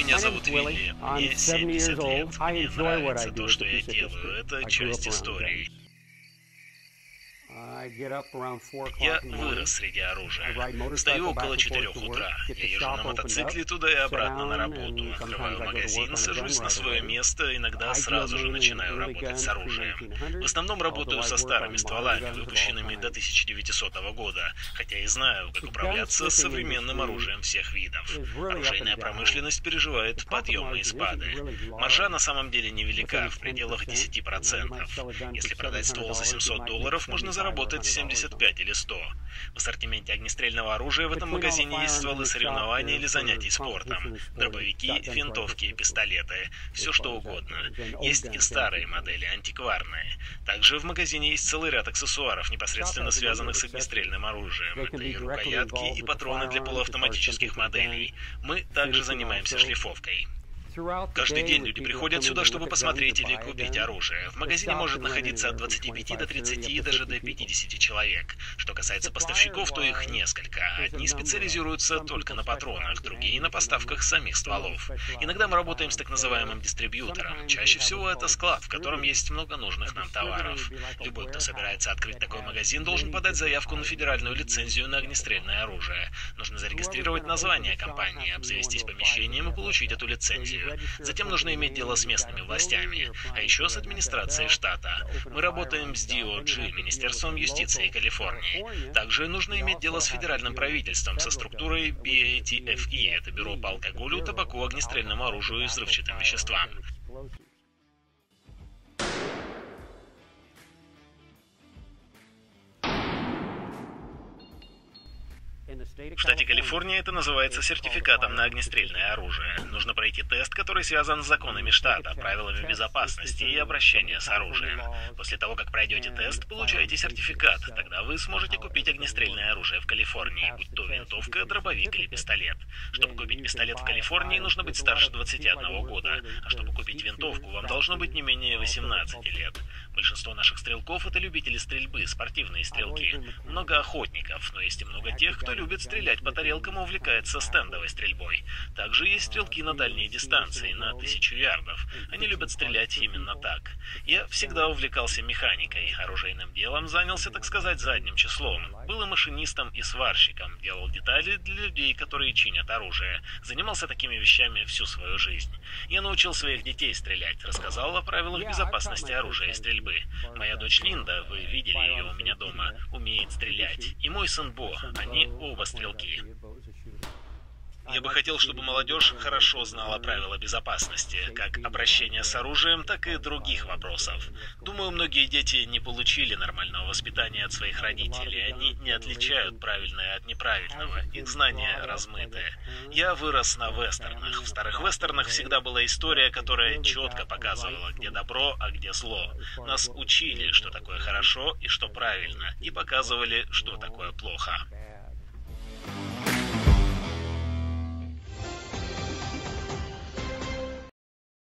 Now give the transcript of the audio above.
Меня зовут Вилли, мне 70 лет. Мне нравится то, что я делаю. Это часть истории. Я вырос среди оружия. Встаю около 4 утра. Я езжу на мотоцикле туда и обратно на работу. Открываю магазин, сажусь на свое место, иногда сразу же начинаю работать с оружием. В основном работаю со старыми стволами, выпущенными до 1900 года, хотя и знаю, как управляться современным оружием всех видов. Оружейная промышленность переживает подъемы и спады. Маржа на самом деле невелика, в пределах 10%. Если продать ствол за $700, можно заработать 75 или 100. В ассортименте огнестрельного оружия в этом магазине есть стволы соревнований или занятий спортом, дробовики, винтовки, пистолеты, все что угодно. Есть и старые модели, антикварные. Также в магазине есть целый ряд аксессуаров, непосредственно связанных с огнестрельным оружием. Это и рукоятки, и патроны для полуавтоматических моделей. Мы также занимаемся шлифовкой. Каждый день люди приходят сюда, чтобы посмотреть или купить оружие. В магазине может находиться от 25 до 30 и даже до 50 человек. Что касается поставщиков, то их несколько. Одни специализируются только на патронах, другие на поставках самих стволов. Иногда мы работаем с так называемым дистрибьютором. Чаще всего это склад, в котором есть много нужных нам товаров. Любой, кто собирается открыть такой магазин, должен подать заявку на федеральную лицензию на огнестрельное оружие. Нужно зарегистрировать название компании, обзавестись помещением и получить эту лицензию. Затем нужно иметь дело с местными властями, а еще с администрацией штата. Мы работаем с DOJ, Министерством юстиции Калифорнии. Также нужно иметь дело с федеральным правительством, со структурой BATFE, это Бюро по алкоголю, табаку, огнестрельному оружию и взрывчатым веществам. В штате Калифорния это называется сертификатом на огнестрельное оружие. Нужно пройти тест, который связан с законами штата, правилами безопасности и обращения с оружием. После того, как пройдете тест, получаете сертификат. Тогда вы сможете купить огнестрельное оружие в Калифорнии, будь то винтовка, дробовик или пистолет. Чтобы купить пистолет в Калифорнии, нужно быть старше 21 года, а чтобы купить винтовку, вам должно быть не менее 18 лет. Большинство наших стрелков — это любители стрельбы, спортивные стрелки. Много охотников, но есть и много тех, кто любит стрелять по тарелкам и увлекается стендовой стрельбой. Также есть стрелки на дальние дистанции, на 1000 ярдов. Они любят стрелять именно так. Я всегда увлекался механикой, оружейным делом занялся, так сказать, задним числом. Был и машинистом, и сварщиком, делал детали для людей, которые чинят оружие. Занимался такими вещами всю свою жизнь. Я научил своих детей стрелять, рассказал о правилах безопасности оружия и стрельбы. Моя дочь Линда, вы видели ее у меня дома, умеет стрелять. И мой сын Бо, они оба стрелки. Я бы хотел, чтобы молодежь хорошо знала правила безопасности, как обращения с оружием, так и других вопросов. Думаю, многие дети не получили нормального воспитания от своих родителей, они не отличают правильное от неправильного, их знания размыты. Я вырос на вестернах. В старых вестернах всегда была история, которая четко показывала, где добро, а где зло. Нас учили, что такое хорошо и что правильно, и показывали, что такое плохо.